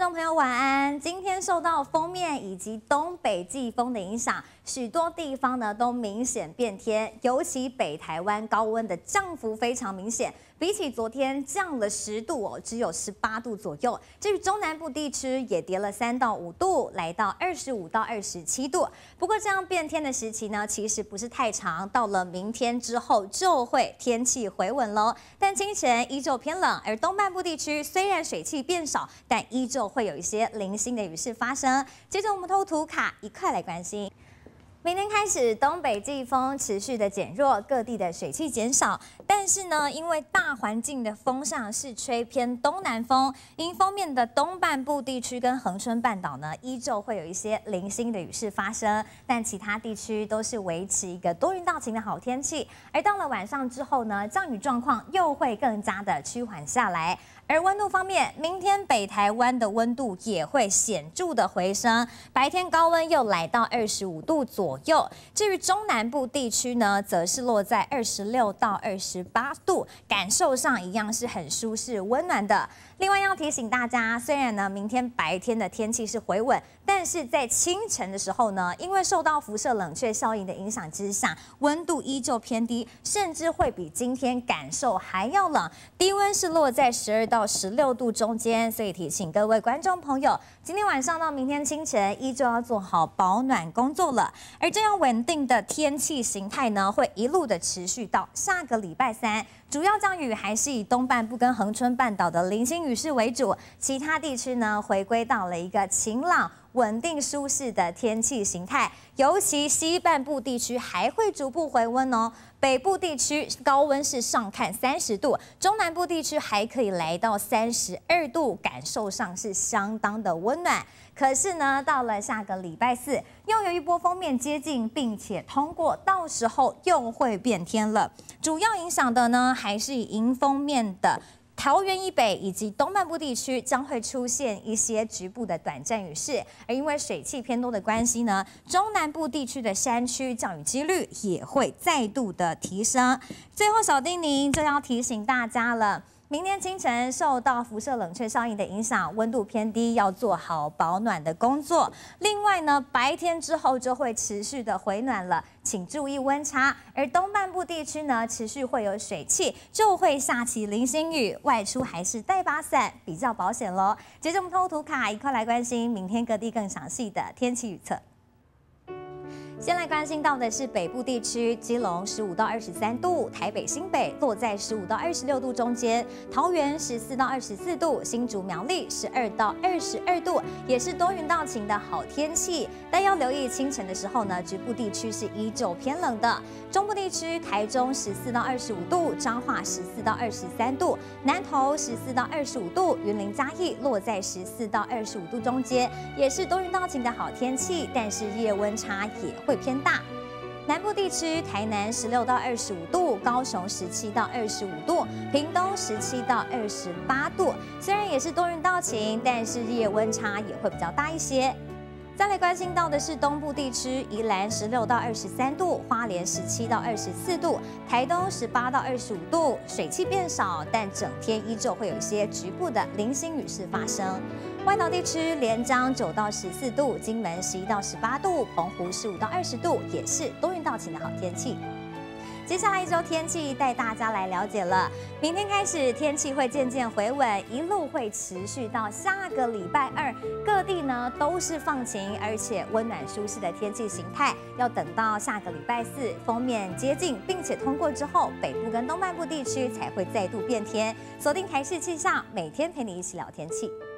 众朋友晚安。今天受到锋面以及东北季风的影响，许多地方呢都明显变天，尤其北台湾高温的降幅非常明显，比起昨天降了10度哦，只有18度左右。至于中南部地区也跌了3到5度，来到25到27度。不过这样变天的时期呢，其实不是太长，到了明天之后就会天气回稳喽。但清晨依旧偏冷，而东半部地区虽然水汽变少，但依旧会有一些零星的雨势发生。接着我们透过图卡一块来关心。明天开始，东北季风持续的减弱，各地的水汽减少。但是呢，因为大环境的风向是吹偏东南风，因锋面的东半部地区跟恒春半岛呢，依旧会有一些零星的雨势发生。但其他地区都是维持一个多云到晴的好天气。而到了晚上之后呢，降雨状况又会更加的趋缓下来。而温度方面，明天北台湾的温度也会显著的回升，白天高温又来到25度左右。至于中南部地区呢，则是落在26到28度，感受上一样是很舒适温暖的。另外要提醒大家，虽然呢明天白天的天气是回稳，但是在清晨的时候呢，因为受到辐射冷却效应的影响之下，温度依旧偏低，甚至会比今天感受还要冷。低温是落在12到16度中间，所以提醒各位观众朋友，今天晚上到明天清晨依旧要做好保暖工作了。而这样稳定的天气形态呢，会一路的持续到下个礼拜3。主要降雨还是以东半部跟恒春半岛的零星雨势为主，其他地区呢回归到了一个晴朗、稳定、舒适的天气形态。尤其西半部地区还会逐步回温哦。北部地区高温是上看30度，中南部地区还可以来到32度，感受上是相当的温暖。可是呢，到了下个礼拜4，又有一波锋面接近，并且通过，到时候又会变天了。主要影响的呢，还是以迎风面的桃园以北以及东半部地区将会出现一些局部的短暂雨势，而因为水汽偏多的关系呢，中南部地区的山区降雨几率也会再度的提升。最后小叮咛就要提醒大家了。明天清晨受到辐射冷却效应的影响，温度偏低，要做好保暖的工作。另外呢，白天之后就会持续的回暖了，请注意温差。而东半部地区呢，持续会有水汽，就会下起零星雨，外出还是带把伞比较保险咯。接着我们透过图卡一块来关心明天各地更详细的天气预测。先来关心到的是北部地区，基隆15到23度，台北新北落在15到26度中间，桃园14到24度，新竹苗栗12到22度，也是多云到晴的好天气。但要留意清晨的时候呢，局部地区是依旧偏冷的。中部地区，台中14到25度，彰化14到23度，南投14到25度，云林嘉义落在14到25度中间，也是多云到晴的好天气，但是日夜温差也会偏大。南部地区，台南16到25度，高雄17到25度，屏东17到28度。虽然也是多云到晴，但是日夜温差也会比较大一些。再来关心到的是东部地区，宜兰16到23度，花莲17到24度，台东18到25度，水汽变少，但整天依旧会有一些局部的零星雨势发生。外岛地区，连江9到14度，金门11到18度，澎湖15到20度，也是多云到晴的好天气。接下来一周天气带大家来了解了。明天开始天气会渐渐回稳，一路会持续到下个礼拜2，各地呢都是放晴，而且温暖舒适的天气形态。要等到下个礼拜4，锋面接近并且通过之后，北部跟东半部地区才会再度变天。锁定台视气象，每天陪你一起聊天气。